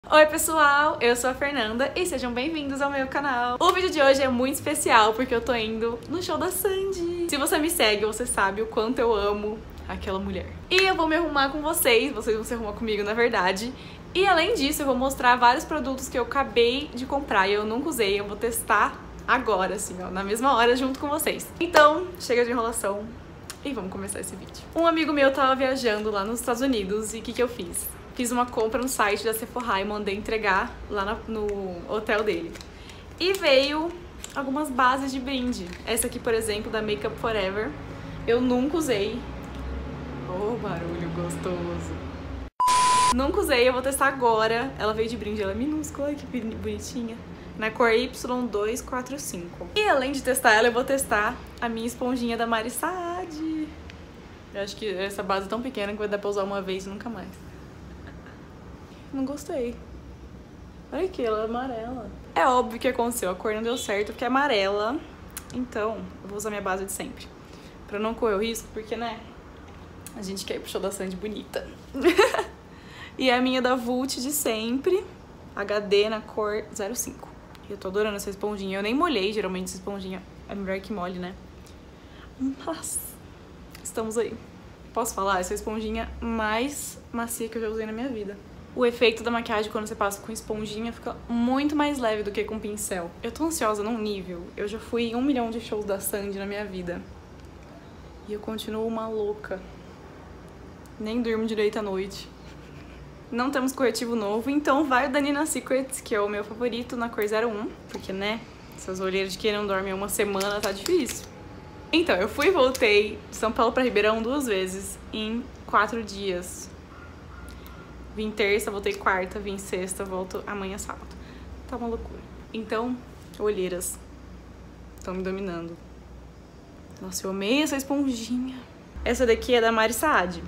Oi pessoal, eu sou a Fernanda e sejam bem-vindos ao meu canal. O vídeo de hoje é muito especial porque eu tô indo no show da Sandy. Se você me segue, você sabe o quanto eu amo aquela mulher. E eu vou me arrumar com vocês vão se arrumar comigo na verdade. E além disso eu vou mostrar vários produtos que eu acabei de comprar e eu nunca usei, eu vou testar agora assim, ó, na mesma hora junto com vocês. Então, chega de enrolação e vamos começar esse vídeo. Um amigo meu tava viajando lá nos Estados Unidos e o que eu fiz? Fiz uma compra no site da Sephora e mandei entregar lá no hotel dele. E veio algumas bases de brinde. Essa aqui, por exemplo, da Make Up For Ever. Eu nunca usei. Oh, barulho gostoso. Nunca usei, eu vou testar agora. Ela veio de brinde, ela é minúscula, que bonitinha. Na cor Y245. E além de testar ela, eu vou testar a minha esponjinha da Mari Saad. Eu acho que essa base é tão pequena que vai dar pra usar uma vez e nunca mais. Não gostei. Olha aqui, ela é amarela. É óbvio que aconteceu, a cor não deu certo porque é amarela. Então, eu vou usar minha base de sempre. Pra não correr o risco, porque, né, a gente quer ir pro show da Sandy bonita. E a minha da Vult de sempre, HD na cor 05. Eu tô adorando essa esponjinha. Eu nem molhei, geralmente essa esponjinha é melhor que molhe, né? Mas, estamos aí. Posso falar? Essa é a esponjinha mais macia que eu já usei na minha vida. O efeito da maquiagem quando você passa com esponjinha fica muito mais leve do que com pincel. Eu tô ansiosa num nível. Eu já fui em 1 milhão de shows da Sandy na minha vida. E eu continuo uma louca. Nem durmo direito à noite. Não temos corretivo novo, então vai o da Nina Secrets, que é o meu favorito, na cor 01. Porque, né, essas olheiras de quem não dorme uma semana tá difícil. Então, eu fui e voltei de São Paulo pra Ribeirão 2 vezes em 4 dias. Vim terça, voltei quarta, vim sexta, volto amanhã sábado. Tá uma loucura. Então, olheiras estão me dominando. Nossa, eu amei essa esponjinha. Essa daqui é da Mari Saad.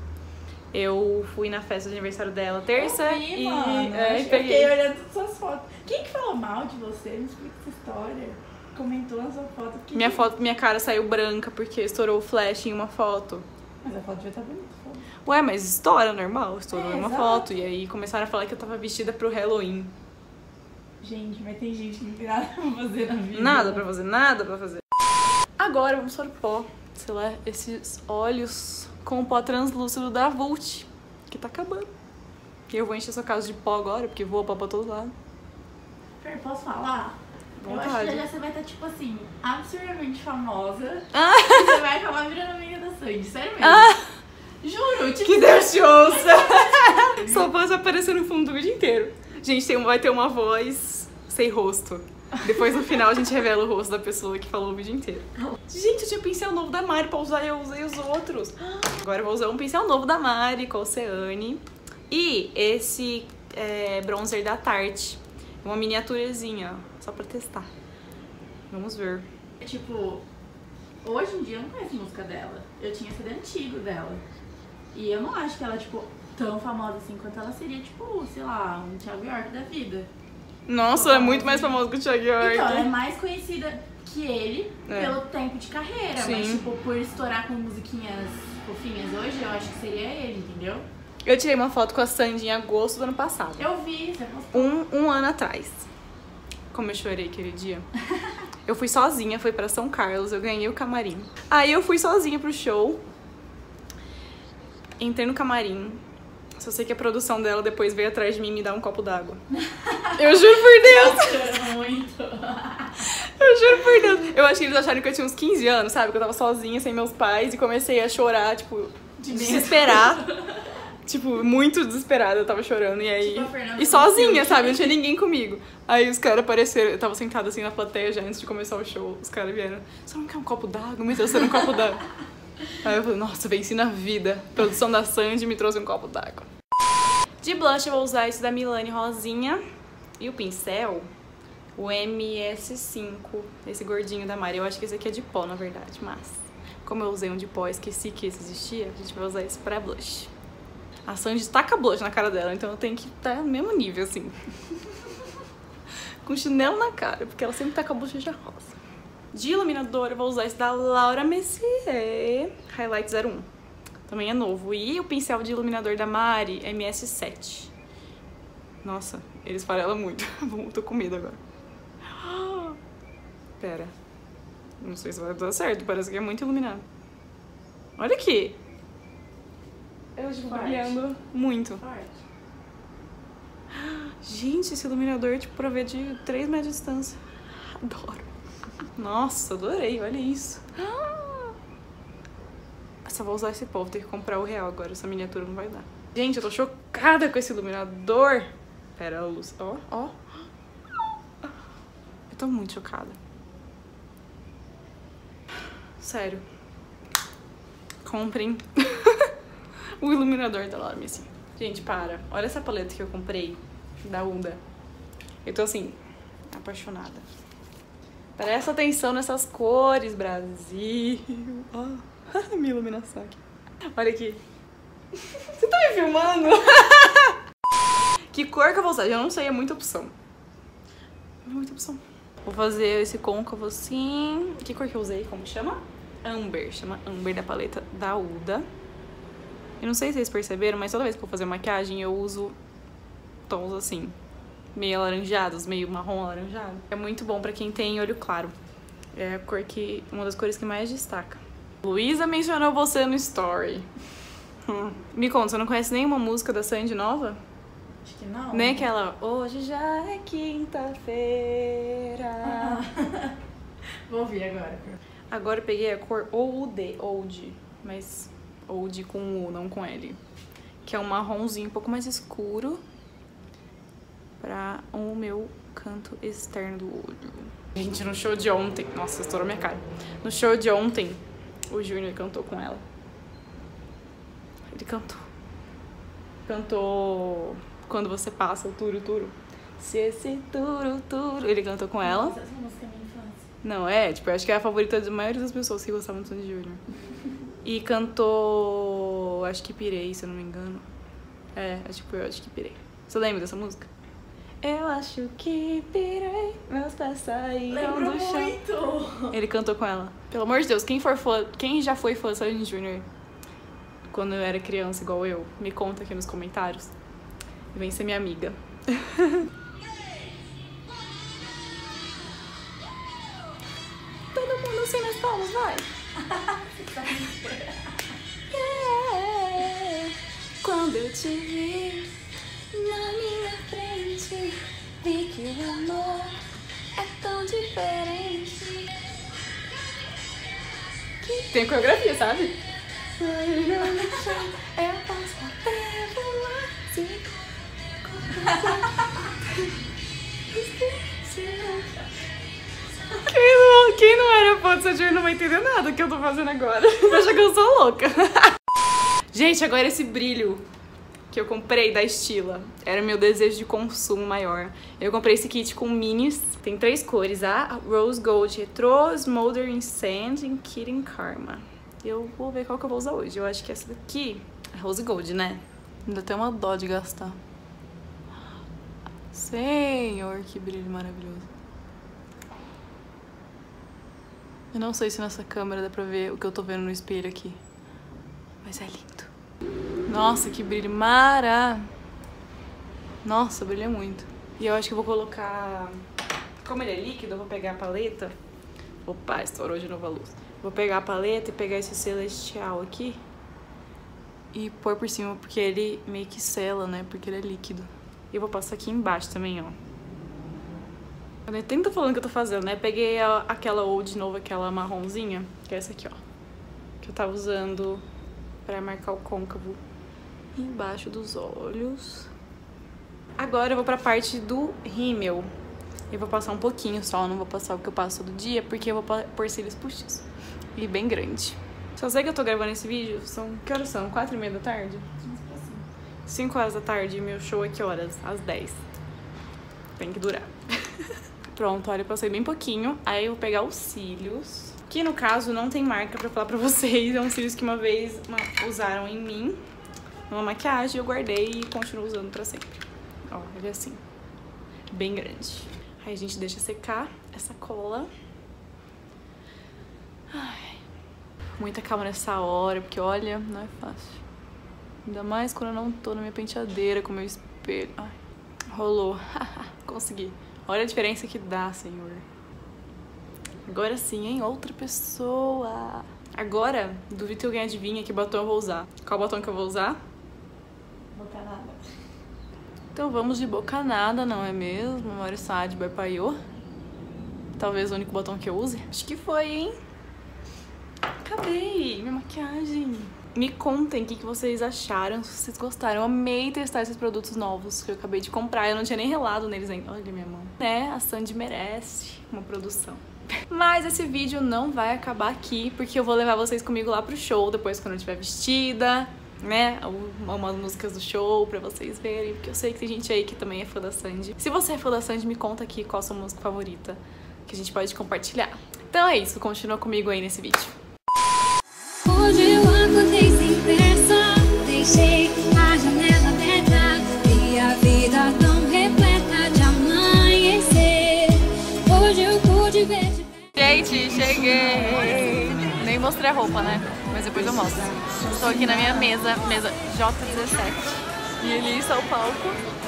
Eu fui na festa de aniversário dela terça e mano, peguei. Fiquei olhando todas suas fotos. Quem que falou mal de você? Me explica essa história. Comentou na sua foto. Minha cara saiu branca porque estourou o flash em uma foto. Mas a foto já tá bonita. Ué, mas estoura normal, estourou uma exato. foto. E aí começaram a falar que eu tava vestida pro Halloween. Gente, mas tem gente que não tem nada pra fazer na vida. Nada pra fazer, nada pra fazer. Agora vamos para o pó. Sei lá, esses olhos com o pó translúcido da Vult, que tá acabando. E eu vou encher sua casa de pó agora, porque voa pó pra todo lado. Fer, posso falar? Vontade. Eu acho que já você vai estar, tipo assim, absurdamente famosa. E você vai acabar virando amiga da Sandy, sério mesmo. Juro, tipo... Que Deus te ouça! Sua voz vai aparecer no fundo do vídeo inteiro. Gente, vai ter uma voz sem rosto. Depois no final a gente revela o rosto da pessoa que falou o vídeo inteiro. Gente, eu tinha pincel novo da Mari pra usar e eu usei os outros. Agora eu vou usar um pincel novo da Mari com o Oceane. E esse bronzer da Tarte. Uma miniaturazinha, ó, só pra testar. Vamos ver. Tipo, hoje em dia eu não conheço música dela. Eu tinha CD antigo dela. E eu não acho que ela, tipo, tão famosa assim quanto ela seria, tipo, sei lá, um Thiago York da vida. Nossa, ela é muito mais famosa que o Thiago York. Então, ela é mais conhecida que ele pelo tempo de carreira. Sim. Mas, tipo, por estourar com musiquinhas fofinhas hoje, eu acho que seria ele, entendeu? Eu tirei uma foto com a Sandy em agosto do ano passado. Eu vi, você postou. Um ano atrás. Como eu chorei aquele dia. Eu fui sozinha, fui pra São Carlos, eu ganhei o camarim. Aí eu fui sozinha pro show. Entrei no camarim. Só sei que a produção dela depois veio atrás de mim e me dar um copo d'água. Eu juro por Deus! Chorou muito. Eu juro por Deus. Eu acho que eles acharam que eu tinha uns 15 anos, sabe? Que eu tava sozinha, sem meus pais. E comecei a chorar, tipo, desesperar. Tipo, muito desesperada, eu tava chorando. E aí. Tipo, a Fernanda e sozinha, sabe? Não tinha ninguém comigo. Aí os caras apareceram. Eu tava sentada assim na plateia já antes de começar o show. Os caras vieram. Você não quer um copo d'água? Me trouxeram um copo d'água. Aí eu falei, nossa, venci na vida. A produção da Sandy me trouxe um copo d'água. De blush eu vou usar esse da Milani rosinha. E o pincel, o MS5. Esse gordinho da Mari. Eu acho que esse aqui é de pó, na verdade. Mas, como eu usei um de pó e esqueci que esse existia, a gente vai usar esse pra blush. A Sandy taca blush na cara dela, então eu tenho que estar no mesmo nível, assim. Com chinelo na cara, porque ela sempre taca a bochecha rosa. De iluminador eu vou usar esse da Laura Mercier Highlight 01. Também é novo. E o pincel de iluminador da Mari MS7. Nossa, ele esfarela muito. Tô com medo agora. Pera. Não sei se vai dar certo, parece que é muito iluminado. Olha aqui. Eu estou brilhando muito. Forte. Gente, esse iluminador, tipo, pra ver de 3 metros de distância. Adoro. Nossa, adorei, olha isso. Só vou usar esse pó, vou ter que comprar o real agora, essa miniatura não vai dar. Gente, eu tô chocada com esse iluminador. Pera, a luz, ó, ó. Eu tô muito chocada. Sério. Comprem o iluminador da Lame, assim. Gente, para. Olha essa paleta que eu comprei da Uda. Eu tô assim, apaixonada. Presta atenção nessas cores, Brasil. Oh, minha iluminação aqui. Olha aqui. Você tá me filmando? Que cor que eu vou usar? Eu não sei, é muita opção. É muita opção. Vou fazer esse côncavo assim. Que cor que eu usei? Como chama? Amber. Chama Amber da paleta da Uda. Eu não sei se vocês perceberam, mas toda vez que eu vou fazer maquiagem eu uso tons assim, meio alaranjados, meio marrom alaranjado. É muito bom pra quem tem olho claro. É a cor que, uma das cores que mais destaca. Luísa mencionou você no story. Me conta, você não conhece nenhuma música da Sandy nova? Acho que não. Nem aquela Hoje já é quinta-feira. Vou ouvir agora. Agora eu peguei a cor Old, mas Old com U, não com L. Que é um marronzinho um pouco mais escuro pra o meu canto externo do olho. Gente, no show de ontem... Nossa, estourou minha cara. No show de ontem, o Júnior cantou com ela. Ele cantou Quando Você Passa, o Turo Turo. Se esse Turo Turo... Ele cantou com ela. Nossa, essa música é minha infância. Não, é, tipo, eu acho que é a favorita da maioria das pessoas que gostavam do Sandy Júnior. E cantou... Acho que Pirei, se eu não me engano. É, acho que Pirei. Você lembra dessa música? Eu acho que pirei, meus pés saíram do chão. Muito! Ele cantou com ela. Pelo amor de Deus, quem já foi fã do Sandy Júnior quando eu era criança, igual eu, me conta aqui nos comentários. E vem ser minha amiga. Todo mundo assim nas palmas, vai! Yeah. Quando eu te vi na minha frente, vi que o amor é tão diferente. Tem coreografia, sabe? Eu posso até voar se quem não era fã do Sandy não vai entender nada que eu tô fazendo agora. Vai achar que eu sou louca. Gente, agora esse brilho que eu comprei da Stila era meu desejo de consumo maior. Eu comprei esse kit com minis. Tem 3 cores, a Rose Gold Retro, Smoldering Sand e Kitten Karma. Eu vou ver qual que eu vou usar hoje. Eu acho que essa daqui é Rose Gold, né? Ainda tem uma dó de gastar. Senhor, que brilho maravilhoso. Eu não sei se nessa câmera dá pra ver o que eu tô vendo no espelho aqui. Mas é lindo. Nossa, que brilho Nossa, brilha muito. E eu acho que eu vou colocar... Como ele é líquido, eu vou pegar a paleta. Opa, estourou de novo a luz. Vou pegar a paleta e pegar esse celestial aqui e pôr por cima, porque ele meio que sela, né? Porque ele é líquido. E eu vou passar aqui embaixo também, ó. Eu nem tô falando o que eu tô fazendo, né? Peguei aquela Old de novo, aquela marronzinha, que é essa aqui, ó. Que eu tava usando pra marcar o côncavo embaixo dos olhos. Agora eu vou pra parte do rímel. Eu vou passar um pouquinho só, não vou passar o que eu passo todo dia, porque eu vou pôr cílios postiços. E bem grande. Só sei que eu tô gravando esse vídeo, que horas são? 4h30 da tarde? 5 horas da tarde, e meu show é que horas? Às 10. Tem que durar. Pronto, olha, eu passei bem pouquinho. Aí eu vou pegar os cílios, que no caso não tem marca pra falar pra vocês. É um cílios que uma vez usaram em mim, numa maquiagem, eu guardei e continuo usando pra sempre. Ó, ele é assim, bem grande. Aí a gente deixa secar essa cola. Ai, muita calma nessa hora, porque olha, não é fácil. Ainda mais quando eu não tô na minha penteadeira com o meu espelho. Ai, Rolou. Consegui. Olha a diferença que dá, senhor. Agora sim, hein? Outra pessoa. Agora, duvido que eu ganhar adivinha que batom eu vou usar. Qual batom que eu vou usar? Bocanada. Então vamos de Bocanada, não é mesmo? Mario Saad Barpaiô. Talvez o único batom que eu use. Acho que foi, hein? Acabei minha maquiagem. Me contem o que vocês acharam, se vocês gostaram. Eu amei testar esses produtos novos que eu acabei de comprar. Eu não tinha nem relado neles ainda. Olha minha mão. Né? A Sandy merece uma produção. Mas esse vídeo não vai acabar aqui, porque eu vou levar vocês comigo lá pro show, depois quando eu estiver vestida, né? Umas músicas do show pra vocês verem, porque eu sei que tem gente aí que também é fã da Sandy. Se você é fã da Sandy, me conta aqui qual a sua música favorita, que a gente pode compartilhar. Então é isso, continua comigo aí nesse vídeo. Hoje eu acordei sem pressa, deixei a janela aberta e a vida tão repleta de amanhecer. Hoje eu pude ver de perto. Gente, cheguei! Nem mostrei a roupa, né? Mas depois eu mostro. Estou aqui na minha mesa J17. E ali está o palco.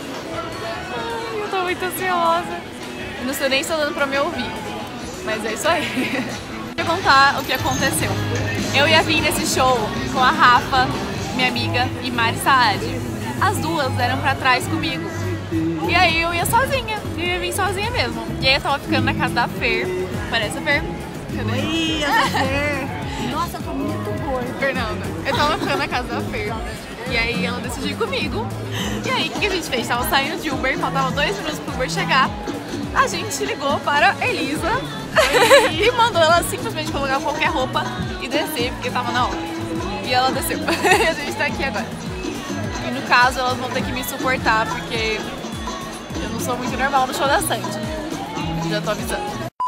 Ai, eu tô muito ansiosa. Não sei nem se tá dando pra me ouvir. Mas é isso aí. Vou contar o que aconteceu. Eu ia vir nesse show com a Rafa, minha amiga, e Mari Saad. As duas eram pra trás comigo. E aí eu ia sozinha. Eu ia vir sozinha mesmo. E aí eu tava ficando na casa da Fer. Parece a Fer. Cadê? Oi, a Fer. Nossa, eu tô muito gorda. Fernanda. Eu tava ficando na casa da Fer. E aí ela decidiu ir comigo. E aí o que a gente fez? Tava saindo de Uber, faltava 2 minutos pro Uber chegar. A gente ligou para Elisa e mandou ela simplesmente colocar qualquer roupa e descer, porque tava na hora. E ela desceu. E a gente tá aqui agora. E no caso elas vão ter que me suportar, porque eu não sou muito normal no show da Sandy. Já tô avisando.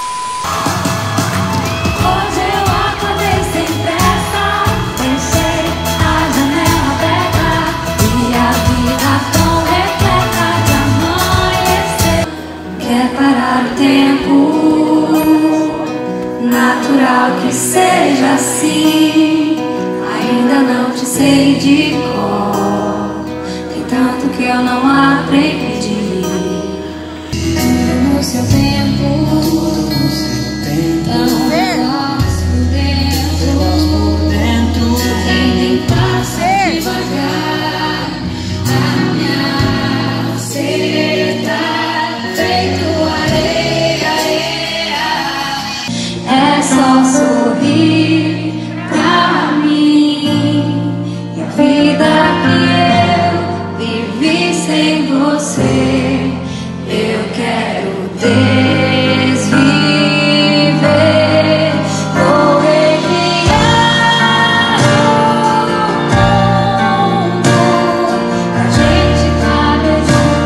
Hoje eu acordei sem pressa, deixei a janela aberta e a vida tão repleta de amanhecer. Quer parar o tempo, natural que seja assim. Ainda não te sei de cor, tem tanto que eu não aprendi. No seu tempo, tão nós por dentro, quem passa devagar, a minha seta feito areia, é só sorrir pra mim. E a vida que eu vivi sem você, eu quero desviver, vou recriar o mundo pra gente caber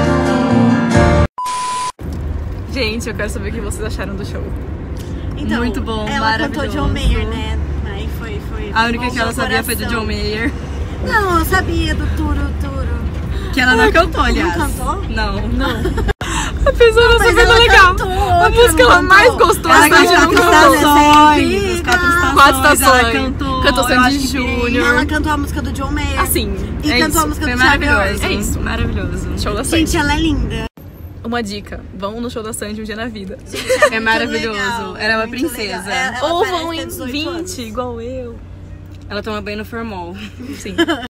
junto. Gente, eu quero saber o que vocês acharam do show. Então, Muito bom, ela cantou maravilhoso. John Mayer, né? Aí foi A única que ela sabia foi do John Mayer. Não, eu sabia do Turo. Que ela não cantou, aliás. Não cantou? Não. A pessoa não Mas sabia ela legal. cantou, A música que ela mais gostou, Ela a Sandy cantou não as cantou. estações, as 4 estações. ela cantou Sandy eu acho que Júnior. Ela cantou a música do John Mayer. Assim, E é cantou isso. a música Foi do Thiago maravilhoso. É isso. Maravilhoso. Show da Sandy. Gente, ela é linda. Uma dica, vão no show da Sandy um dia na vida. É maravilhoso. Legal, Ela é uma muito princesa. legal. Ela Ou parece vão ter em 18 20, anos. igual eu. Ela toma banho no formol. Sim.